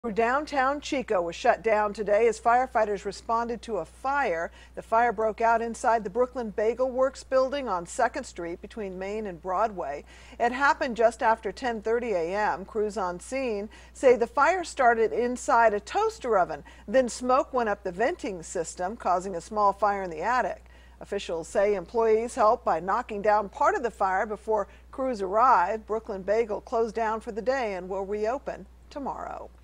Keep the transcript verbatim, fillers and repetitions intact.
Downtown Chico was shut down today as firefighters responded to a fire. The fire broke out inside the Brooklyn Bagel Works building on second street between Main and Broadway. It happened just after ten thirty a m Crews on scene say the fire started inside a toaster oven. Then smoke went up the venting system, causing a small fire in the attic. Officials say employees helped by knocking down part of the fire before crews arrived. Brooklyn Bagel closed down for the day and will reopen tomorrow.